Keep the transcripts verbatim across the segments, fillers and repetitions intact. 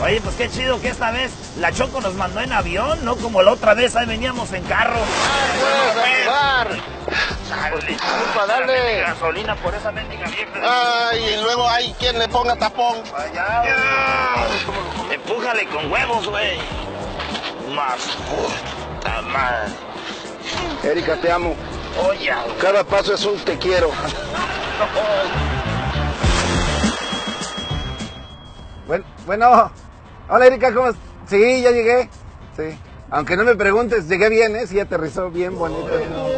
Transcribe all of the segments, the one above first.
Oye, pues qué chido que esta vez la Choco nos mandó en avión, no como la otra vez, ahí veníamos en carro. ¡Ay, güey! Dale, disculpa, dale. Gasolina por esa mendiga vieja. Ay, y luego hay quien le ponga tapón. Allá, güey. Empújale con huevos, güey. Más puta madre. Erika, te amo. Oye, Cada paso es un te quiero. Bueno, bueno. Hola, Erika, ¿cómo estás? Sí, ya llegué. Sí. Aunque no me preguntes, llegué bien, ¿eh? Sí, aterrizó bien bonito.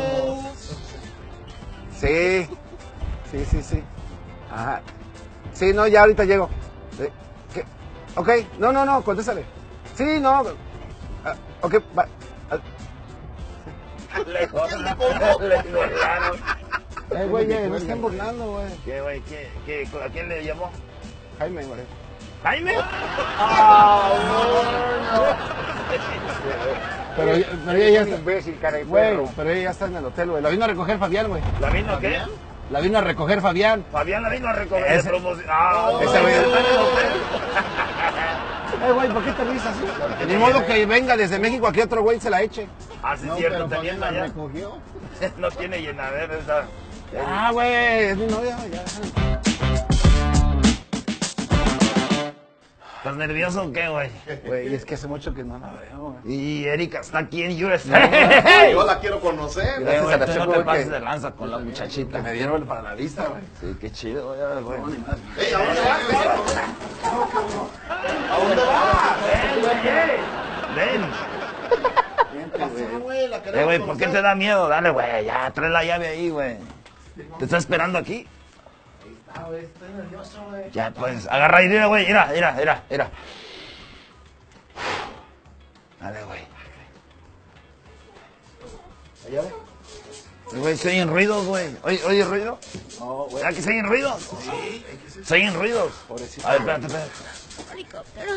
Sí. Sí, sí, sí. Ajá. Sí, no, ya ahorita llego. Sí. ¿Qué? Ok. No, no, no, contéstale. Sí, no. Ah, ok, va. Ah. le burlaron. Eh, güey, eh, no estén burlando, güey. ¿Qué, güey? ¿Qué, qué, ¿A quién le llamó? Jaime, güey. ¿Jaime? Ah, no, no. Pero, ella- pero ella ya está. Imbécil, cara de Güey, perro. pero ella ya está en el hotel, güey. La vino a recoger Fabián, güey. ¿La vino qué? La vino a recoger Fabián. Fabián la vino a recoger. Ese- promoción. Ah, ese güey. está en el hotel. Eh, güey, ¿por qué te ríes así? Ni modo que venga desde México a que otro güey se la eche. Ah, sí, es cierto, teniendo allá. No tiene llenadera esa. Ah, güey, es mi novia, ya. ¿Estás nervioso o qué, güey? Güey, es que hace mucho que no la veo, güey. Y Erika está aquí en U S A. Yo la quiero conocer. Eh, Gracias güey, a la tú Choco, no te güey, pases que- de lanza con la muchachita. Me dieron para la vista, güey. Sí, qué chido, güey. güey. Ey, ¿a dónde vas? ¿A dónde vas? Ven, güey. Ven. güey, la Eh, queremos güey, ¿por qué conocer. te da miedo? Dale, güey, ya, trae la llave ahí, güey. ¿Te está esperando aquí? Ah, güey, estoy nervioso, güey. Ya, pues, agarra ahí, mira, güey, mira, mira, mira, mira. Dale, güey. ¿La llave? Eh, Güey, se oyen ruidos, güey. ¿Oye, oye ruido? No, güey. ¿Verdad que se oyen ruidos? Sí. Se oyen ruidos. Pobrecito. A ver, espérate, espérate. Helicóptero.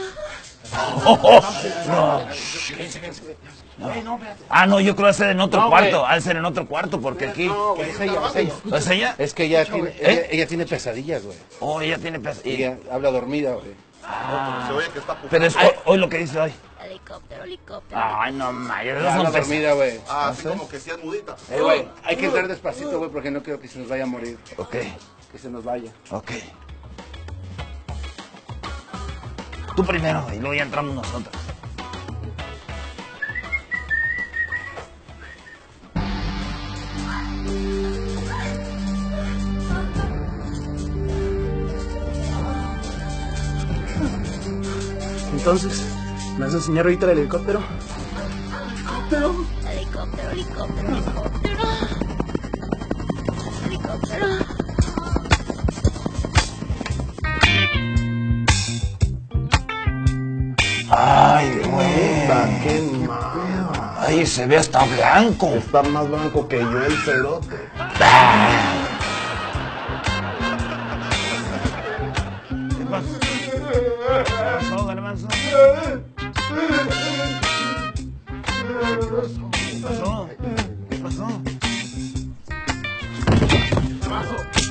No. No. Ah, no, yo creo que ser en otro No, cuarto. güey. Ha de ser en otro cuarto, porque aquí. No, güey, es ella, es ella. ¿Es ella? Es que ella tiene, ¿Eh? ella, ella tiene pesadillas, güey. Oh, ella tiene pez. y- Ella habla dormida, güey. Se oye que está pujando. Pero es hoy, hoy lo que dice hoy. Helicóptero, helicóptero. Ay, no, mames, esos Habla son pez. dormida, güey. Ah, así como que sí es mudita. Eh, güey, hay que entrar despacito, güey, porque no quiero que se nos vaya a morir. Ok, Que se nos vaya. ok. Tú primero y luego ya entramos nosotros. Entonces, ¿me vas a enseñar ahorita el helicóptero? Helicóptero, helicóptero, helicóptero. Helicóptero. Ay, güey. Qué mal. Ay, se ve hasta blanco. Está más blanco que yo el cerote. ¿Qué pasó? ¿Qué pasó, garbanzo? ¿Qué pasó? ¿Qué pasó?